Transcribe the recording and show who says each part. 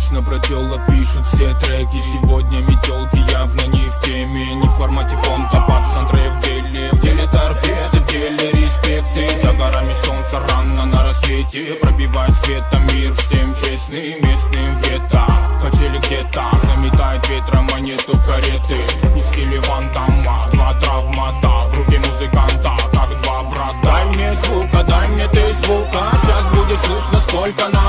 Speaker 1: Вечно про тела пишут все треки. Сегодня метелки явно не в теме. Не в формате понта, пацантры в деле торпеды, в деле респекты. За горами солнца рано на рассвете пробивает светом мир всем честным местным гетто. Качели где-то заметает ветром монету в кареты. Не в стиле Ван Дамма, два травмата в руке музыканта, как два брата. Дай мне звука, дай мне ты звука, сейчас будет слышно, сколько нам